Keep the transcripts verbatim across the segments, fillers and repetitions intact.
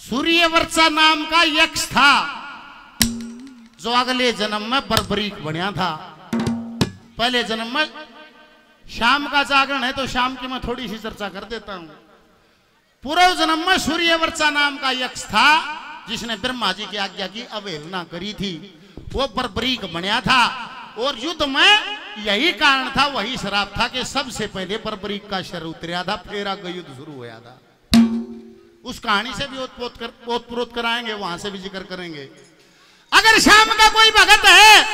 सूर्यवर्चा नाम का यक्ष था जो अगले जन्म में बर्बरीक बनया था। पहले जन्म में शाम का जागरण है तो शाम की मैं थोड़ी सी चर्चा कर देता हूं। पूर्व जन्म में सूर्यवर्चा नाम का यक्ष था जिसने ब्रह्मा जी की आज्ञा की अवहेलना करी थी। वो बर्बरीक बनया था और युद्ध में यही कारण था, वही श्राप था कि सबसे पहले बर्बरीक का शर उतरा था, फिर आगे युद्ध शुरू हुआ था। उस कहानी से भी ओतप्रोत कर, ओतप्रोत कराएंगे, वहां से भी जिक्र करेंगे। अगर शाम का कोई भगत है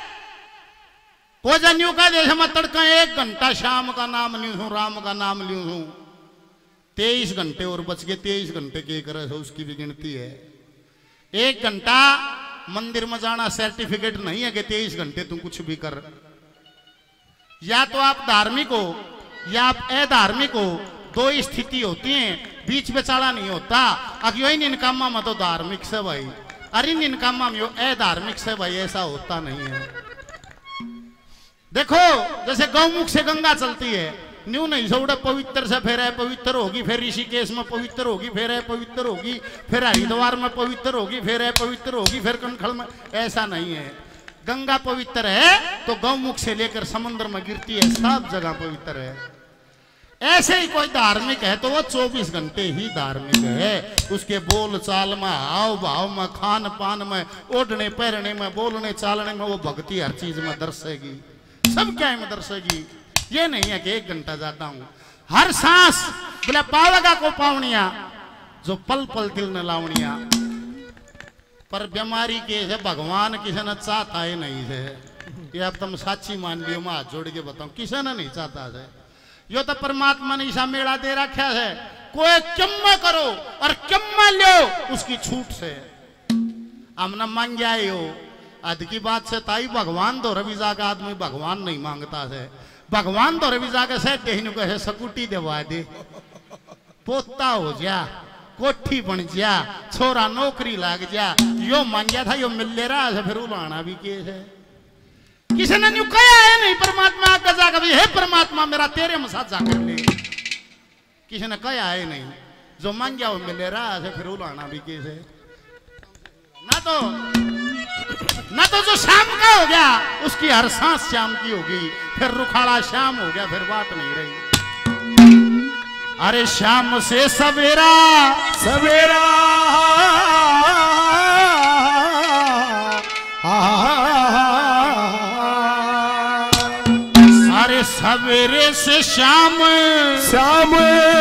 कोजन्यू का देश में तड़का एक घंटा शाम का नाम ल्यू हूं, राम का नाम ल्यू हूं, तेईस घंटे और बच गए। तेईस घंटे के एक रस उसकी भी गिनती है। एक घंटा मंदिर में जाना सर्टिफिकेट नहीं है कि तेईस घंटे तुम कुछ भी कर। या तो आप धार्मिक हो या आप अधार्मिक हो, दो स्थिति होती है, बीच में चाड़ा नहीं होता। अब यो निनकामा में तो धार्मिक से भाई, अरे निनकामा में अधार्मिक से भाई, ऐसा होता नहीं है। देखो जैसे गौमुख से गंगा चलती है, न्यू नहीं सौड़ा पवित्र से फिर है पवित्र होगी, फिर ऋषिकेश में पवित्र होगी, फिर है पवित्र होगी, फिर हरिद्वार में पवित्र होगी, फिर है पवित्र होगी, फिर कनखल में। ऐसा नहीं है। गंगा पवित्र है तो गौमुख से लेकर समुद्र में गिरती है, सब जगह पवित्र है। ऐसे ही कोई धार्मिक है तो वो चौबीस घंटे ही धार्मिक है। उसके बोल चाल में, हाव भाव में, खान पान में, ओढ़ने पहनने में, बोलने चालने में वो भक्ति हर चीज में दर्शेगी, सब क्या में दर्शेगी। ये नहीं है कि एक घंटा जाता हूं, हर सांस बोले पावेगा को पावनिया जो पल पल दिल न लावनिया। पर बीमारी के है भगवान किसी ने चाहता है नहीं है, ये अब तुम साची मान लियो, मैं हाथ जोड़ के बताऊं किसी ने नहीं चाहता है। यो तो परमात्मा ने ऐसा मेला दे रखा है, कोई क्यों करो और क्यों लो उसकी छूट से। हमने मांग आए हो अध की बात से ताई भगवान तो रवि जाकर आदमी भगवान नहीं मांगता है। भगवान तो रवि जाकर से देहनु कहे सकुटी दवा दे, पोता हो जा, कोठी बन जा, छोरा नौकरी लग जा। यो मांगया था यो मिल ले रहा है, फिर उलाना भी केस है। किसी ने न्यू कहा है नहीं परमात्मा का जाकर भी है परमात्मा मेरा तेरे में साथ जाकर ले, किसी ने कहा है नहीं। जो मांगया वो मिल रहा है, फिर उलाना भी केस है। ना तो ना तो जो शाम का हो गया उसकी हर सांस शाम की होगी, फिर रुखाड़ा शाम हो गया, फिर बात नहीं रही। अरे शाम से सवेरा सवेरा अरे सवेरे से शाम शाम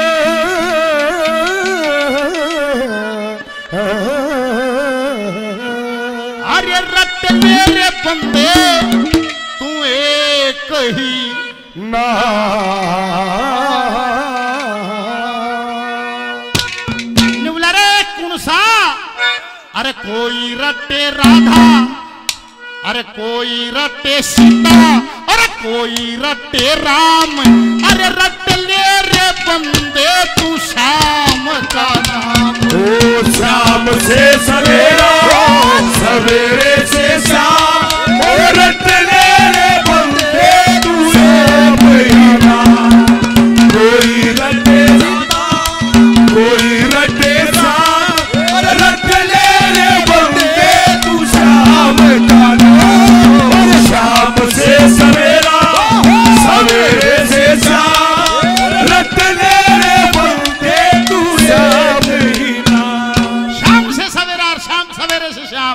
अरे रट मेरे बंदे तू एक ही ना निवला रे कौन सा। अरे कोई रटे राधा, अरे कोई रटे सीता, अरे कोई रटे राम। अरे रट ले रे बंदे तू शाम का नाम। ओ शाम से सवेरा सवेरे से शाम, और रट ले रे बंदे तू शाम ही नाम। कोई रटे राधा, कोई रटे शाम, और रट ले रे बंदे तू शाम का नाम। और शाम से सवेरा सवेरे से शाम, रट ले रे बंदे तू शाम ही नाम। शाम से सवेरा और शाम सवेरे से शाम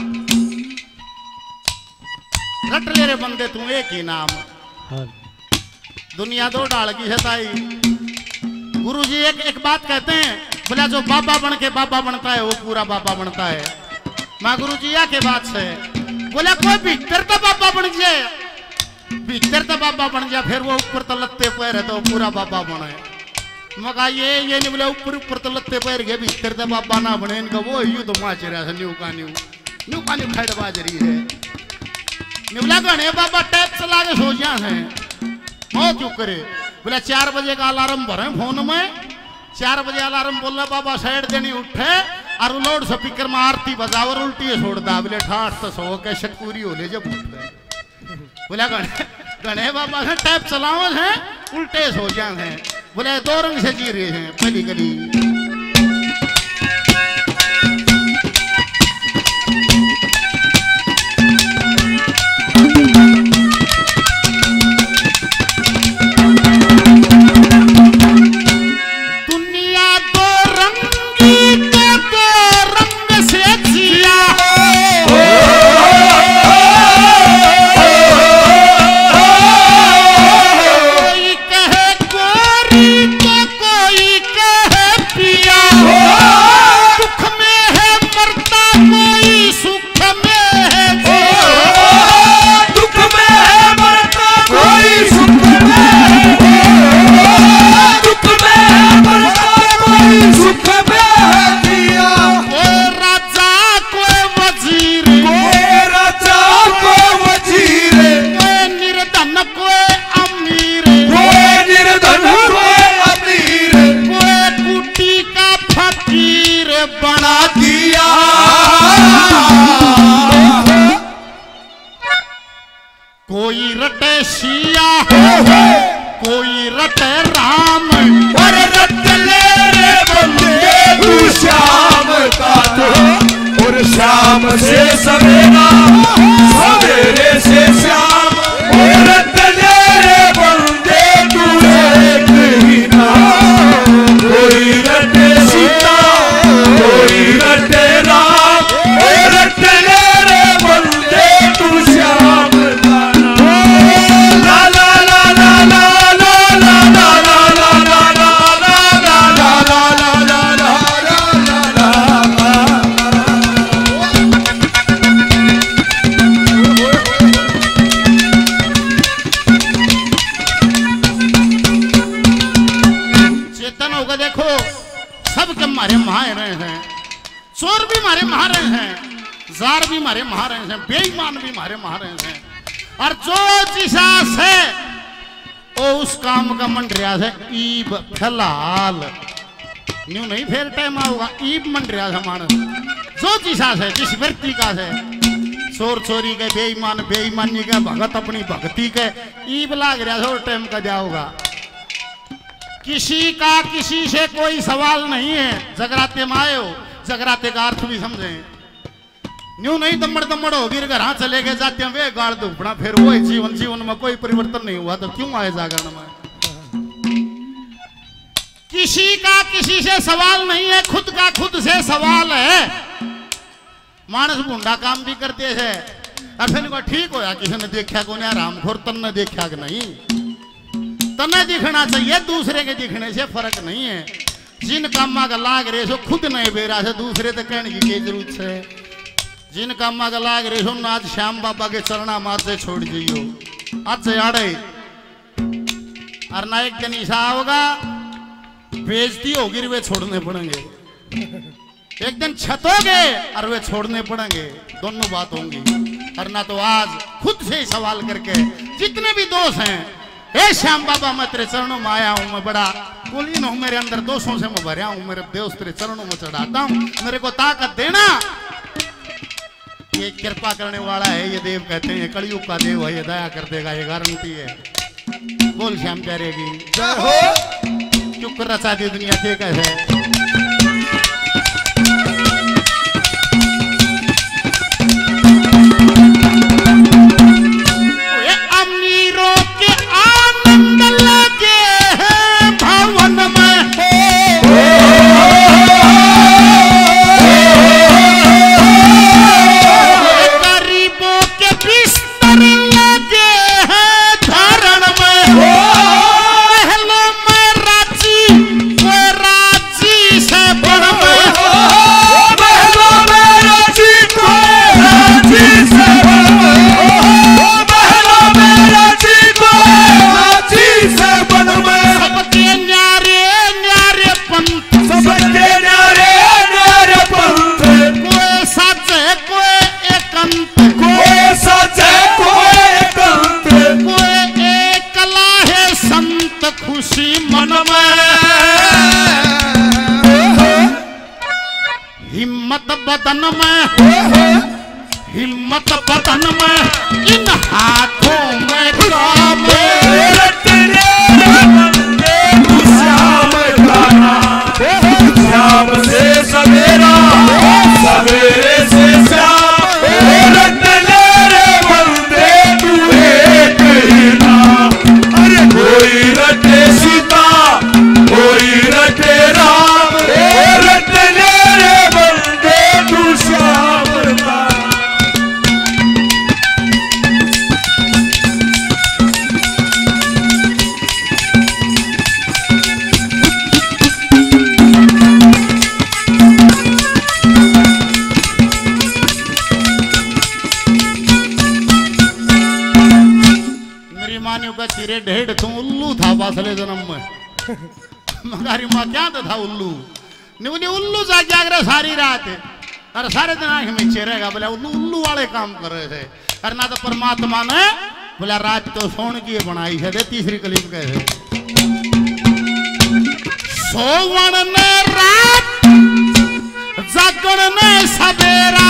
रट ले रे बंदे तू एक ही नाम। दुनिया दो डाल की है ताई। गुरु जी एक एक बात कहते हैं, बोला जो बाबा बन के बाबा बनता है वो पूरा बाबा बनता है। माँ गुरु जी के बात से बोला कोई भीतर तो बाबा बन जाए, भीतर तो बाबा बन जाए, फिर वो ऊपर तो लत्ते पैर है तो पूरा बाबा बने। मगा ये ये नहीं बोला ऊपर ऊपर तो लत्ते पैर गए, भीतर तो बाबा ना बने। इनका वो यू तो माच रहा है न्यू का न्यू न्यू का न्यू खैर बाजरी है। निवला गणे बाबा टैप चला के सो जा है, मौ क्यों करे। बोला चार बजे का अलार्म भरे फोन में, चार बजे अलार्म बोला बाबा साइड देनी उठे और लाउड स्पीकर में आरती बजाओ और उल्टी छोड़ दा। बोले ठाठ तो सो कैसे पूरी हो ले जब उठ गए। बोला गणे गणे बाबा से टैप चलाओ है उल्टे सो जा है। बोले दो रंग से जी रहे हैं पहली गली। शाम से सवेरा सवेरे से शाम और रटने रे बंदे तू एक ही नाम कोई रटे सीता कोई रटे राम और रटने रे बंदे तू श्याम ला ला ला ला ला ला ला ला ला ला मारे मार रहे हैं, चोर भी मारे मार रहे हैं, जार भी मारे मार रहे हैं, बेईमान भी मारे मार रहे हैं। और जो जिसा से ओ उस काम का मन रहा है ईब फिलहाल न्यू नहीं फिर टाइम आऊगा ईब मन रहा है मानस जो जिसा से जिस व्यक्ति का है चोर चोरी के बेईमान बेईमानी के भगत अपनी भक्ति के ईब लाग रहा है और टाइम का जाओगा। किसी का किसी से कोई सवाल नहीं है। जगराते में आए हो जगराते का अर्थ भी समझे न्यू नहीं दमड़ दमड़ हो गिर घर चले गए जाते हैं वे गाड़ दुपड़ा फिर वो जीवन जीवन में कोई परिवर्तन नहीं हुआ तो क्यों आए जागरण में। किसी का किसी से सवाल नहीं है, खुद का खुद से सवाल है। मानस भूडा काम भी करते हैं और फिर को ठीक होया किसी ने देखा को नहीं रामखोर तन ने देखा कि नहीं तने दिखना चाहिए दूसरे के दिखने से फर्क नहीं है। जिन कामा का लाग रहे सो खुद नहीं बेरा से दूसरे तो कहने की क्या जरूरत है। जिन कामा का लाग रहे सो आज श्याम बाबा के चरणा मारते छोड़ जाइयो आज से आड़े और ना एक दिन ऐसा होगा बेइज्जती होगी वे छोड़ने पड़ेंगे, एक दिन छतोगे और वे छोड़ने पड़ेंगे, दोनों बात होंगी। और ना तो आज खुद से ही सवाल करके जितने भी दोष हैं ए श्याम बाबा मैं तेरे चरणों में आया हूँ, मैं बड़ा कुलीन हूँ, मेरे अंदर दोषों से मैं भरा हूँ, मेरे देव तेरे चरणों में चढ़ाता हूँ, मेरे को ताकत देना। ये कृपा करने वाला है ये देव कहते हैं, कलयुग का देव है, ये दया कर देगा, ये गारंटी है। बोल श्याम प्यारे की जय हो। चुप कर रचा दी दुनिया के कैसे बदन में हिम्मत बदन में इन हाथों में काम श्याम गाना श्याम से सवेरा सवेरे से श्याम रटने रे बंदे तू एक ही नाम। अरे कोई रटे सीता कोई रटे राम रटने रे बंदे तू श्याम गाना। तेरे ढेड़ तू उल्लू था पासले जन्म में मगारी माँ क्या तो था उल्लू नहीं उल्लू जा जागरा सारी रात और सारे दिन आंख में चेहरेगा बोला उल्लू उल्लू वाले काम कर रहे थे। और ना तो परमात्मा ने बोला रात तो सोन की बनाई है। तीसरी कलीम कहे सोवन ने रात जागण ने सवेरा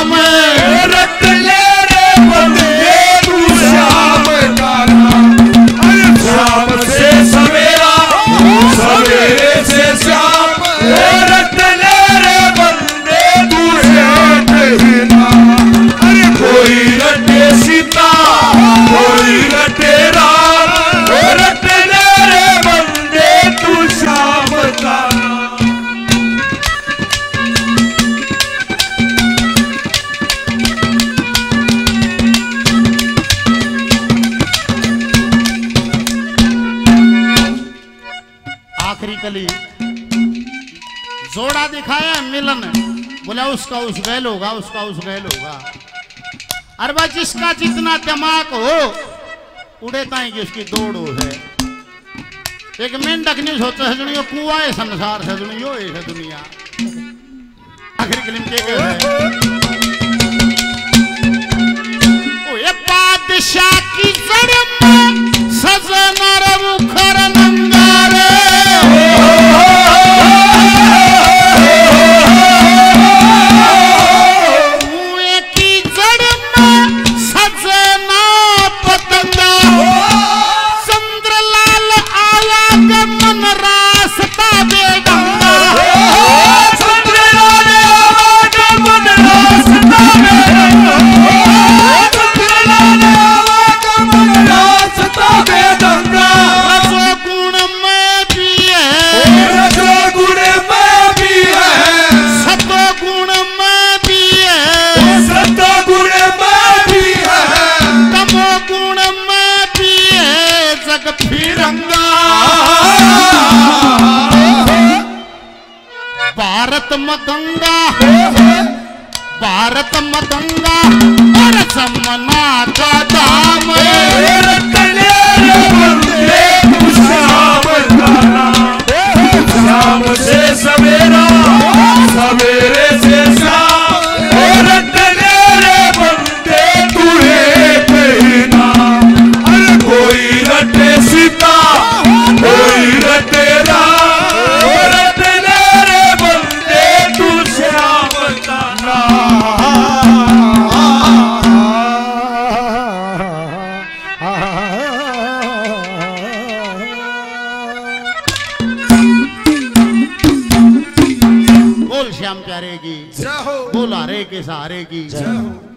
दाम रट ले रे बंदे तू श्याम का नाम। अरे शाम से सवेरा सवेरे से शाम रट ले रे बंदे तू श्याम ही नाम। अरे कोई रटे सीता कोई रटे राम रट ले रे बंदे तू श्याम का नाम। आखिरी कली जोड़ा दिखाया मिलन, बोला उसका उस गैल होगा उसका उस गैल होगा। अरे भाई जिसका जितना दिमाग हो उड़े ताई की उसकी दौड़ हो है। एक मेंढक नहीं सोचा है दुनिया कुआ है संसार है दुनिया है दुनिया। आखिरी कली के है ओए बादशाह की जड़ में सजना रे मुखर नंगारे। भारत में गंगा भारत में गंगा और जमुना का दाम रट ले रे बंदे तू श्याम का नाम। शाम से सवेरा सवेरे से शाम रट ले रे बंदे तू एक ही नाम। अरे कोई रटे सीता कोई रटे राम रट ले रे बंदे तू श्याम का बोल श्याम प्यारे की, बोल हारे के सहारे की।